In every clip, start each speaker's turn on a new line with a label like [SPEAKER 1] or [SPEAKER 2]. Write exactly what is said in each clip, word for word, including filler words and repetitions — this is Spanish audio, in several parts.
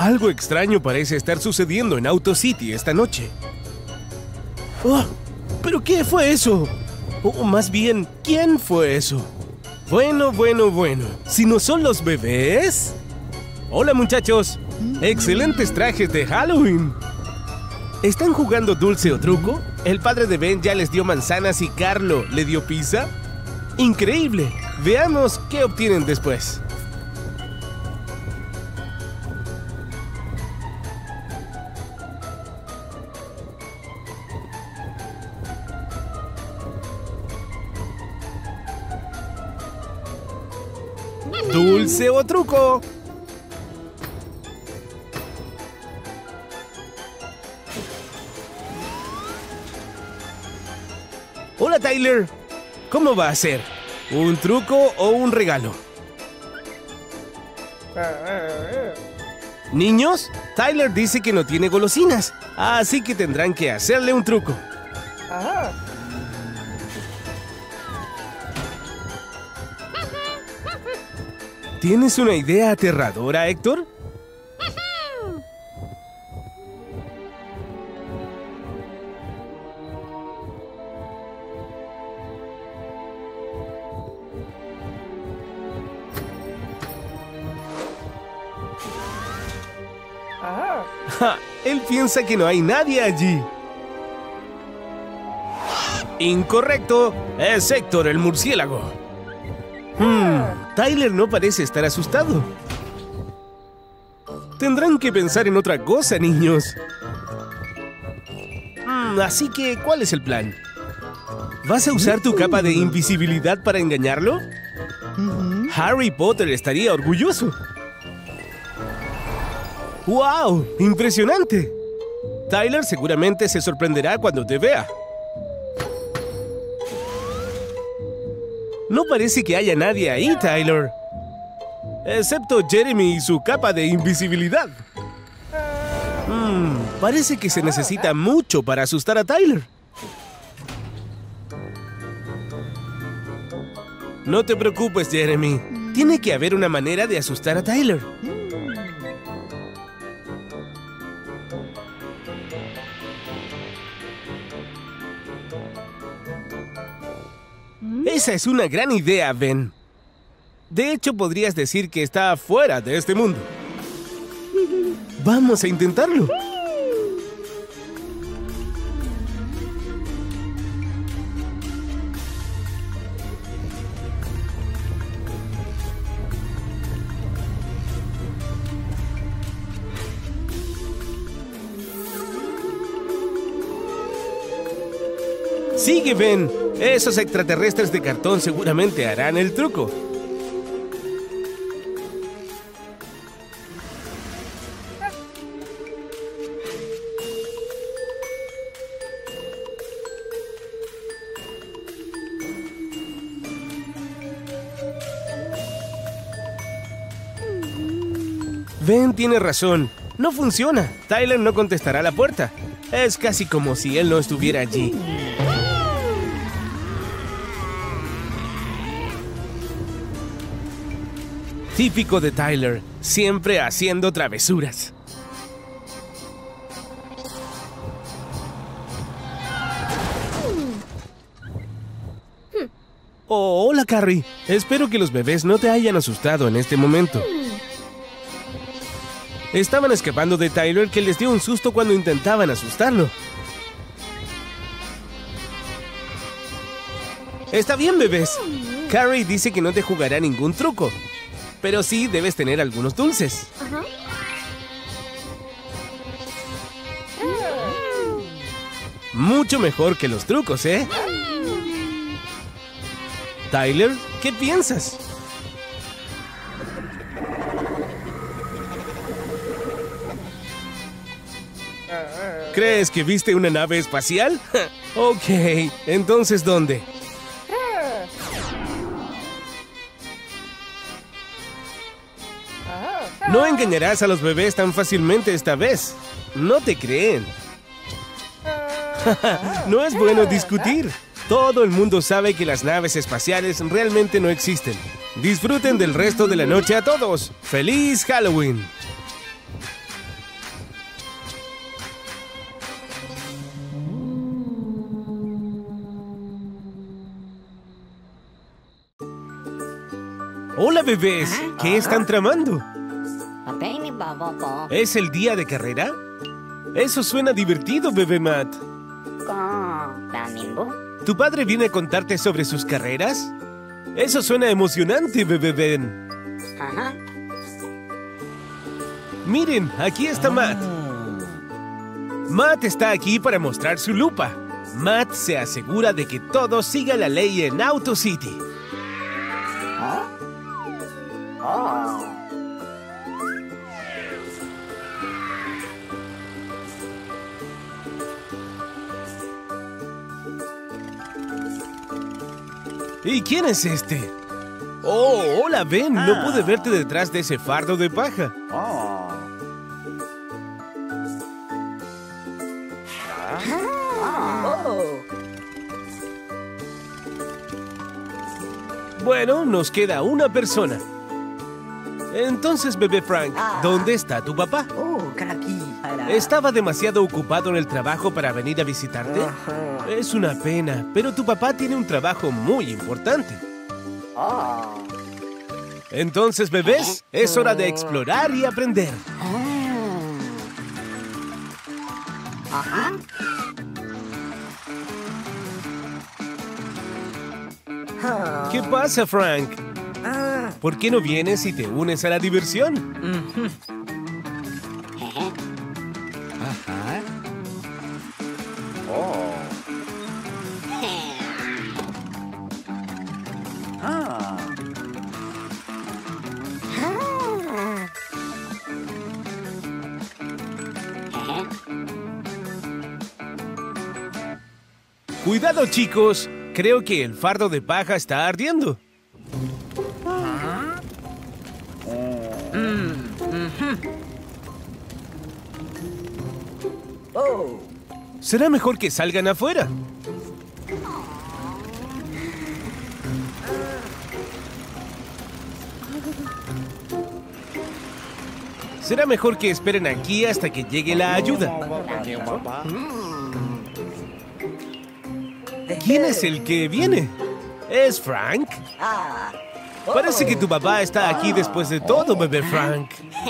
[SPEAKER 1] Algo extraño parece estar sucediendo en Auto City esta noche. Oh, ¿pero qué fue eso? O más bien, ¿quién fue eso? Bueno, bueno, bueno. ¿Si no son los bebés? Hola, muchachos. Excelentes trajes de Halloween. ¿Están jugando dulce o truco? El padre de Ben ya les dio manzanas y Carlo le dio pizza. ¡Increíble! Veamos qué obtienen después. ¿Dulce o truco? Hola, Tyler. ¿Cómo va a ser? ¿Un truco o un regalo? Niños, Tyler dice que no tiene golosinas, así que tendrán que hacerle un truco. Ajá. ¿Tienes una idea aterradora, Héctor? Ja, él piensa que no hay nadie allí. Incorrecto, es Héctor el murciélago. Hmm, Tyler no parece estar asustado. Tendrán que pensar en otra cosa, niños. Hmm, así que, ¿cuál es el plan? ¿Vas a usar tu capa de invisibilidad para engañarlo? Harry Potter estaría orgulloso. ¡Wow! ¡Impresionante! Tyler seguramente se sorprenderá cuando te vea. No parece que haya nadie ahí, Tyler. Excepto Jeremy y su capa de invisibilidad. Hmm, parece que se necesita mucho para asustar a Tyler. No te preocupes, Jeremy. Tiene que haber una manera de asustar a Tyler. Esa es una gran idea, Ben. De hecho, podrías decir que está fuera de este mundo. Vamos a intentarlo. Sigue, Ben. Esos extraterrestres de cartón seguramente harán el truco. Ben tiene razón. No funciona. Tyler no contestará la puerta. Es casi como si él no estuviera allí. Típico de Tyler, siempre haciendo travesuras. Oh, hola, Carrie. Espero que los bebés no te hayan asustado en este momento. Estaban escapando de Tyler, que les dio un susto cuando intentaban asustarlo. Está bien, bebés. Carrie dice que no te jugará ningún truco. Pero sí debes tener algunos dulces. Uh-huh. Mucho mejor que los trucos, ¿eh? Tyler, ¿qué piensas? ¿Crees que viste una nave espacial? Ok, entonces ¿dónde? No engañarás a los bebés tan fácilmente esta vez. No te creen. No es bueno discutir. Todo el mundo sabe que las naves espaciales realmente no existen. Disfruten del resto de la noche a todos. ¡Feliz Halloween! Hola, bebés. ¿Qué están tramando? ¿Es el día de carrera? Eso suena divertido, bebé Matt. ¿Tu padre viene a contarte sobre sus carreras? Eso suena emocionante, bebé Ben. Miren, aquí está Matt. Matt está aquí para mostrar su lupa. Matt se asegura de que todo siga la ley en Auto City. ¿Y quién es este? Oh, hola, Ben. No pude verte detrás de ese fardo de paja. Bueno, nos queda una persona. Entonces, bebé Frank, ¿dónde está tu papá? ¿Estaba demasiado ocupado en el trabajo para venir a visitarte? Es una pena, pero tu papá tiene un trabajo muy importante. Entonces, bebés, es hora de explorar y aprender. ¿Qué pasa, Frank? ¿Por qué no vienes y te unes a la diversión?
[SPEAKER 2] Ajá. Oh. Ah.
[SPEAKER 1] Cuidado, chicos. Creo que el fardo de paja está ardiendo. Será mejor que salgan afuera. Será mejor que esperen aquí hasta que llegue la ayuda. ¿Quién es el que viene? ¿Es Frank? Parece que tu papá está aquí después de todo, bebé Frank.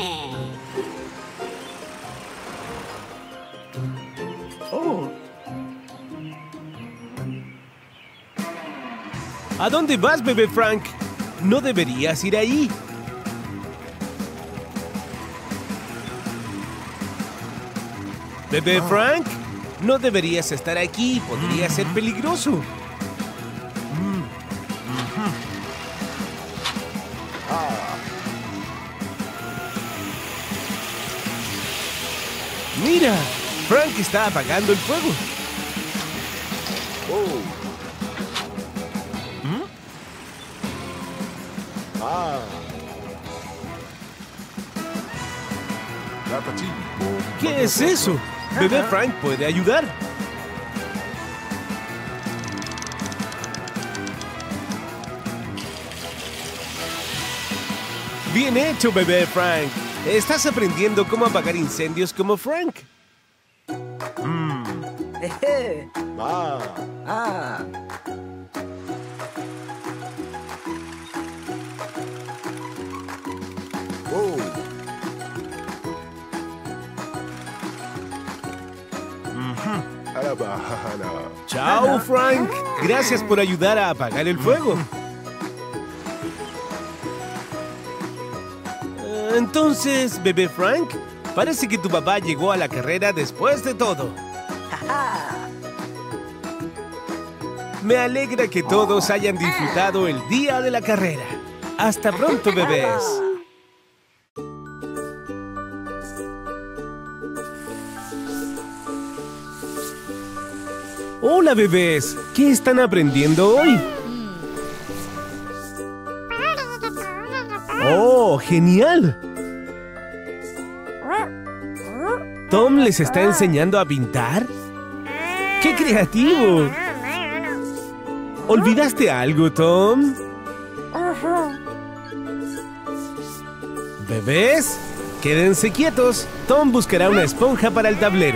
[SPEAKER 1] ¿A dónde vas, bebé Frank? No deberías ir ahí. Bebé Frank, no deberías estar aquí. Podría ser peligroso. Mira, Frank está apagando el fuego. ¿Qué es eso? Bebé Frank puede ayudar. Bien hecho, bebé Frank. Estás aprendiendo cómo apagar incendios como Frank. Mm.
[SPEAKER 2] Ah.
[SPEAKER 3] Ah.
[SPEAKER 2] Oh.
[SPEAKER 1] Chao, Frank. Gracias por ayudar a apagar el fuego. Entonces, bebé Frank, parece que tu papá llegó a la carrera después de todo. Me alegra que todos hayan disfrutado el día de la carrera. Hasta pronto, bebés. Hola, bebés. ¿Qué están aprendiendo hoy? ¡Oh, genial! ¿Tom les está enseñando a pintar? ¡Qué creativo! ¿Olvidaste algo, Tom? ¿Bebés? Quédense quietos. Tom buscará una esponja para el tablero.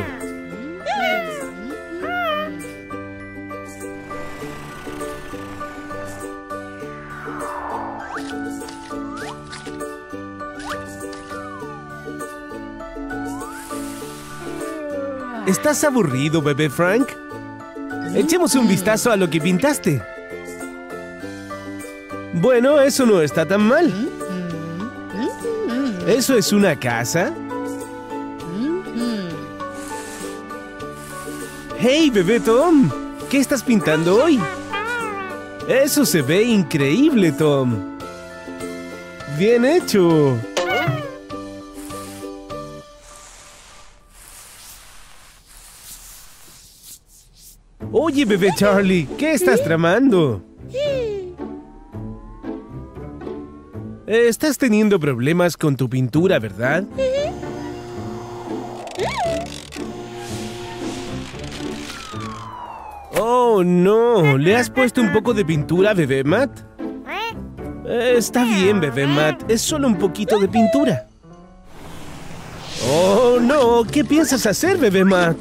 [SPEAKER 1] ¿Estás aburrido, bebé Frank? Echemos un vistazo a lo que pintaste. Bueno, eso no está tan mal. ¿Eso es una casa? ¡Hey, bebé Tom! ¿Qué estás pintando hoy? Eso se ve increíble, Tom. ¡Bien hecho! Oye, bebé Charlie, ¿qué estás tramando? Estás teniendo problemas con tu pintura, ¿verdad? Oh, no. ¿Le has puesto un poco de pintura a bebé Matt? Eh, está bien, bebé Matt. Es solo un poquito de pintura. Oh, no. ¿Qué piensas hacer, bebé Matt?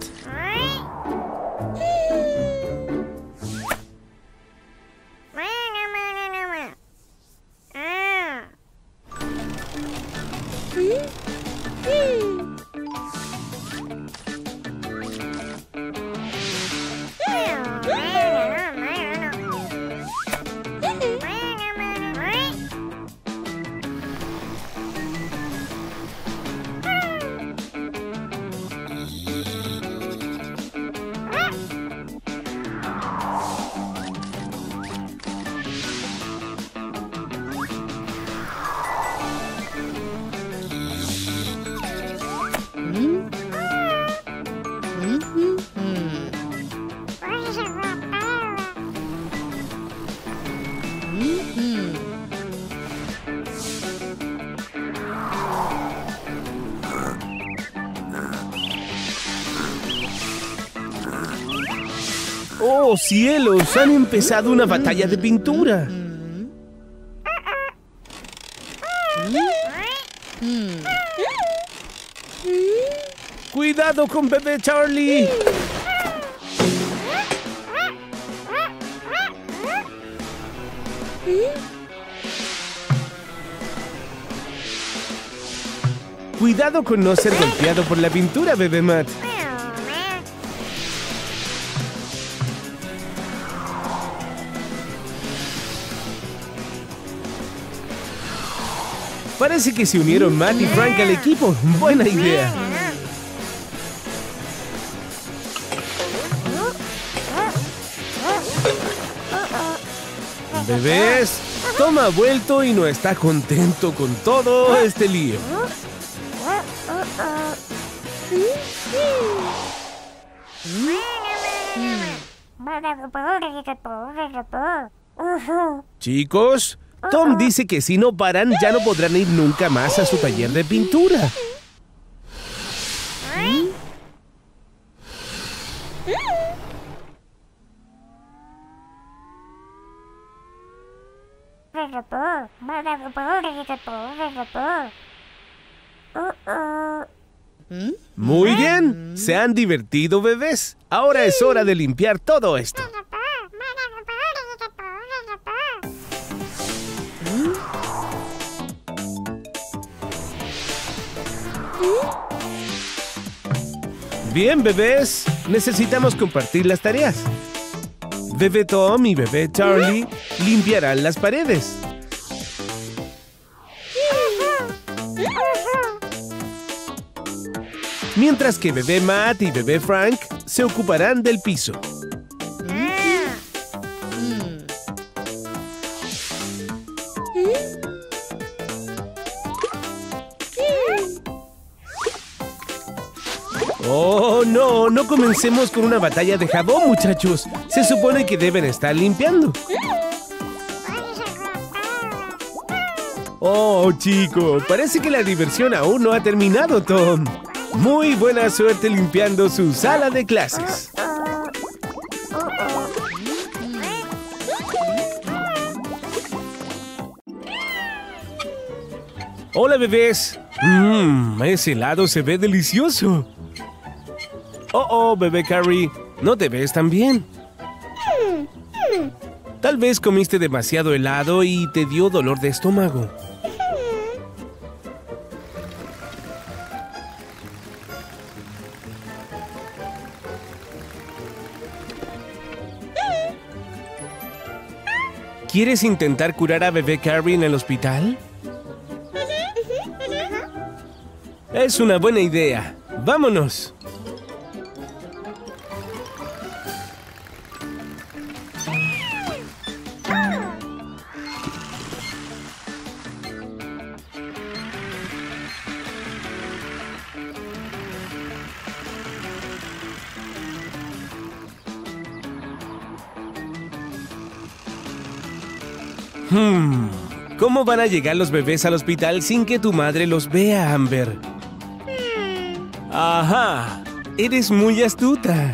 [SPEAKER 1] ¡Oh, cielos! Han empezado una batalla de pintura. ¡Cuidado con bebé Charlie! Cuidado con no ser golpeado por la pintura, bebé Matt. Parece que se unieron Matt y Frank al equipo. Buena idea. Bebés, Tom ha vuelto y no está contento con todo este lío. Chicos, Tom dice que si no paran, ya no podrán ir nunca más a su taller de pintura. Muy bien, se han divertido, bebés. Ahora es hora de limpiar todo esto. Bien, bebés, necesitamos compartir las tareas. Bebé Tom y bebé Charlie limpiarán las paredes. Mientras que bebé Matt y bebé Frank se ocuparán del piso. ¡Oh, no! No comencemos con una batalla de jabón, muchachos. Se supone que deben estar limpiando. ¡Oh, chico! Parece que la diversión aún no ha terminado, Tom. Muy buena suerte limpiando su sala de clases. ¡Hola, bebés! Mmm, ese helado se ve delicioso. Oh, oh, bebé Carrie, no te ves tan bien. Tal vez comiste demasiado helado y te dio dolor de estómago. ¿Quieres intentar curar a bebé Carrie en el hospital? Es una buena idea. ¡Vámonos! Hmm, ¿cómo van a llegar los bebés al hospital sin que tu madre los vea, Amber? Ajá, eres muy astuta.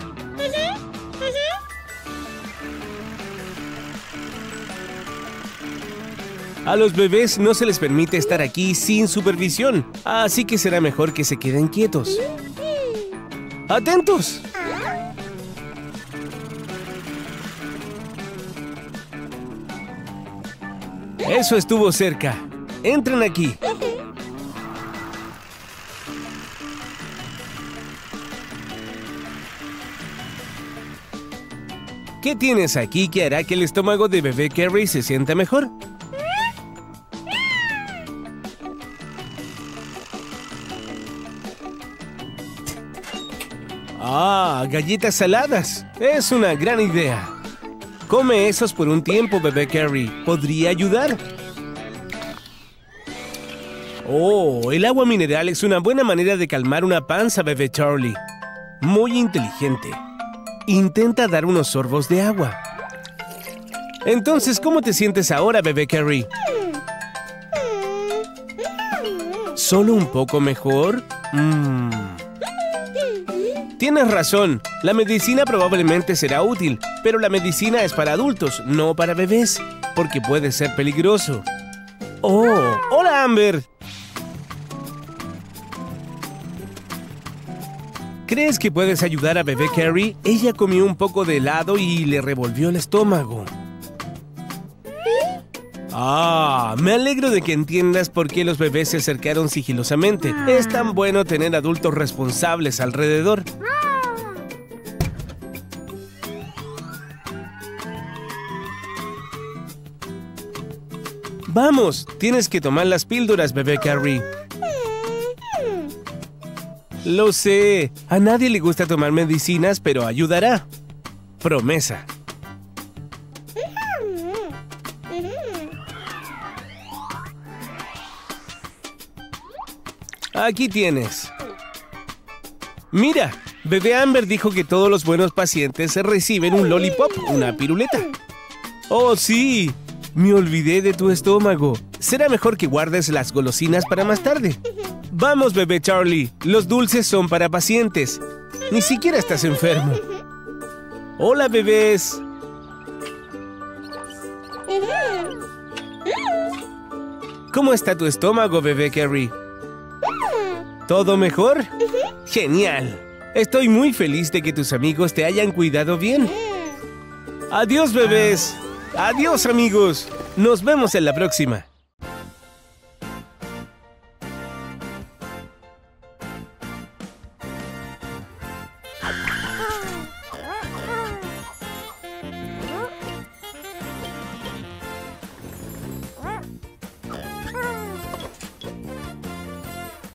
[SPEAKER 1] A los bebés no se les permite estar aquí sin supervisión, así que será mejor que se queden quietos. ¡Atentos! Eso estuvo cerca. Entren aquí. ¿Qué tienes aquí que hará que el estómago de bebé Carrie se sienta mejor? Ah, galletas saladas. Es una gran idea. Come esos por un tiempo, bebé Carrie. ¿Podría ayudar? Oh, el agua mineral es una buena manera de calmar una panza, bebé Charlie. Muy inteligente. Intenta dar unos sorbos de agua. Entonces, ¿cómo te sientes ahora, bebé Carrie? ¿Solo un poco mejor? Mmm... Tienes razón, la medicina probablemente será útil, pero la medicina es para adultos, no para bebés, porque puede ser peligroso. ¡Oh! ¡Hola, Amber! ¿Crees que puedes ayudar a bebé Carrie? Ella comió un poco de helado y le revolvió el estómago. Ah, me alegro de que entiendas por qué los bebés se acercaron sigilosamente. Es tan bueno tener adultos responsables alrededor. Vamos, tienes que tomar las píldoras, bebé Carrie. Lo sé, a nadie le gusta tomar medicinas, pero ayudará. Promesa. Aquí tienes. Mira, bebé Amber dijo que todos los buenos pacientes reciben un lollipop, una piruleta. ¡Oh, sí! Me olvidé de tu estómago. Será mejor que guardes las golosinas para más tarde. Vamos, bebé Charlie. Los dulces son para pacientes. Ni siquiera estás enfermo. Hola, bebés. ¿Cómo está tu estómago, bebé Carrie? ¿Todo mejor? ¡Genial! Estoy muy feliz de que tus amigos te hayan cuidado bien. Adiós, bebés. Adiós, amigos. Nos vemos en la próxima.